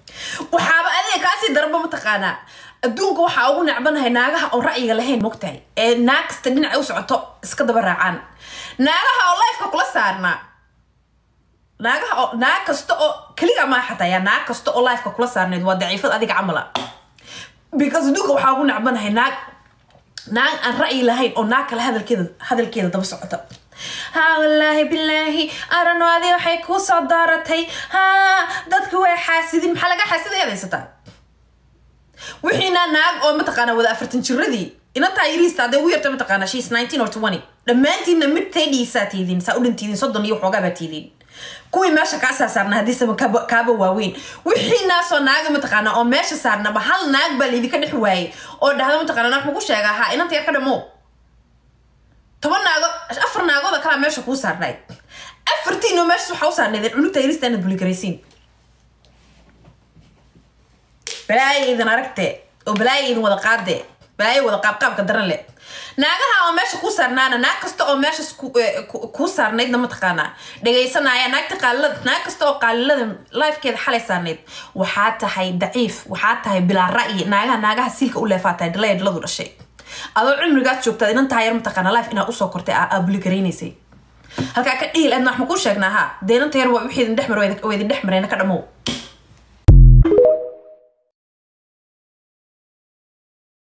وحاب أنا كاسي ضربة متقانا الدونك وحا أقول نعبنها ناقها أو رأيي لهين مقتاي ناقس تدين عيوس عطو اسكد برعان ناقها والله يفكا كلا سارنا ناقستو كليغا ما حتى يا ناقستو والله يفكا كلا سارنا waa daciifad adiga camala because duuka waxa ugu nacbanahay naag aan ra'yi lahayn oo naag kale hadalkeeda daba socota ha wallahi billahi arano adi waxay ku soo daaratay ha dadku way xaasidin maxaa laga xaasidaysata wixina naag oo mataqaana wada 40 jiradii inta yiriista aday u yarta mataqaana she's 19 or 20 dhamaantiina mid teediisatiidin saa u dhintiidin 30 iyo xogaa baatiidin kuwi meesha ka saarna hadii sama kaaba waaweyn wixina soo naaga mataqaana oo meesha saarna ba hal naag bal idinka dhix waayay oo dhahdo mataqaana wax ku sheegaa ha inta yar ka dhamo toban naago afar naagooda kala meesha ku saarnay afartiino meesha waxa u saarnay cunugta yiristaana buligaraysiin balaay idan aragte oo balaay idan wada qaade balaay wada qaabka daran le naagaha oo meesha ku saarnaana naag kasta oo meesha ku saarnaydna ma taqaana dhageysanaya naagta qaalad naag kasta oo qaalada live-keeda xalay saarnayd waxa tahay daciif waxa tahay bila ra'yi naagaha silka u leefatay dhaleed ladu dhashay adoo cumrigaas joogtay inta yar ma taqaana live ina u soo kortay abli gareynaysa halka ka dhil adna wax ku sheegnaa ha deynanta yar waa wixii idin dhexmar way idin dhexmarayna ka dhamo